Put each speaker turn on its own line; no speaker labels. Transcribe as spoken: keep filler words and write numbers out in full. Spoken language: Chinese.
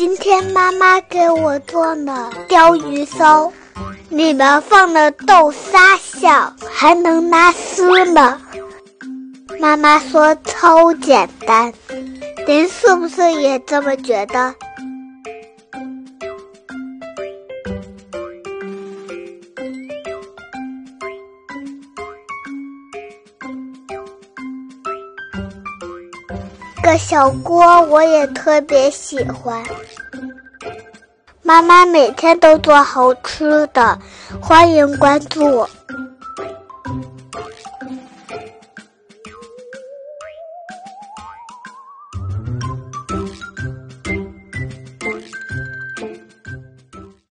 今天妈妈给我做了鲷鱼烧，里面放了豆沙馅，还能拉丝呢。妈妈说超简单，您是不是也这么觉得？这个小锅我也特别喜欢，妈妈每天都做好吃的，欢迎关注我。